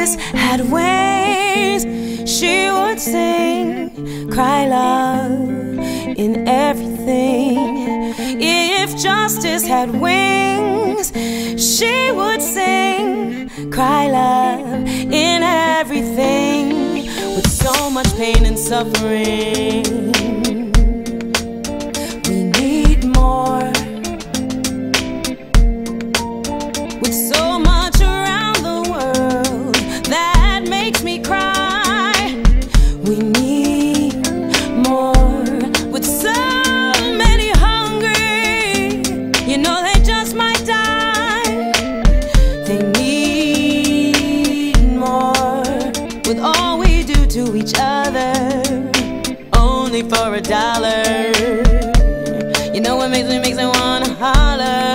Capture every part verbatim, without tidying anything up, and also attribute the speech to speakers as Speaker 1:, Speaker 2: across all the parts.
Speaker 1: justice had wings, she would sing, cry love in everything. If justice had wings, she would sing, cry love in everything. With so much pain and suffering, we need more. With so much around the world that makes me cry, we need more. With so many hungry, you know they just might die. They need more. With all we do to each other, only for a dollar, you know what makes me, makes me wanna holler.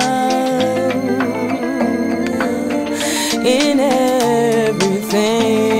Speaker 1: In everything.